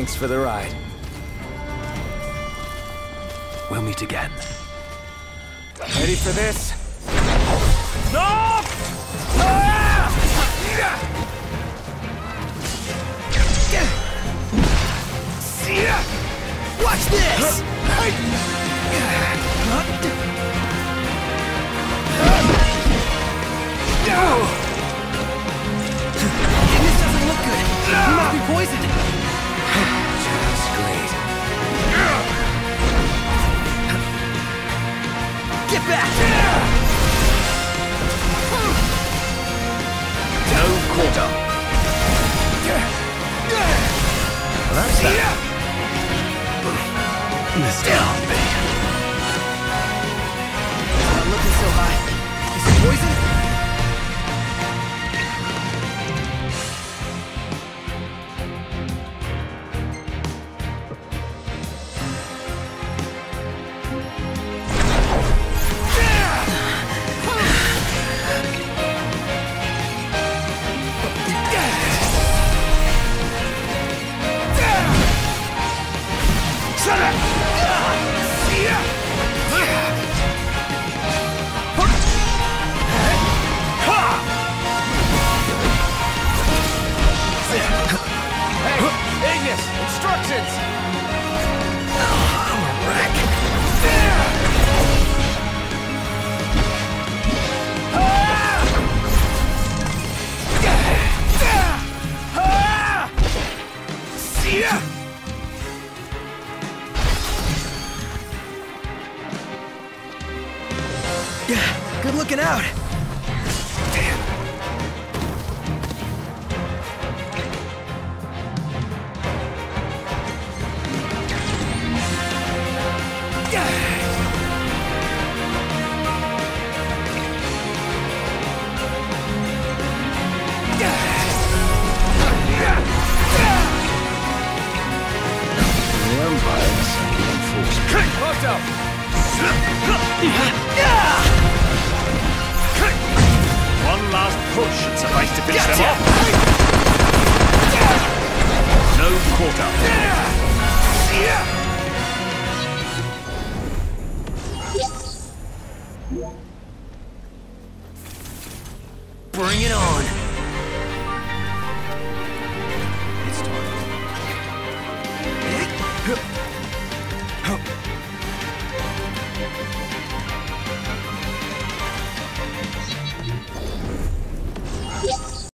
Thanks for the ride. We'll meet again. Ready for this? No! Watch this! This doesn't look good. He might be poisoned. Just great. Get back! No quarter. Well, that's that. Down, baby. Not looking so high. Is it poison? Good looking out. Damn. One last push should suffice to finish them off. No quarter. Bring it on. It's time.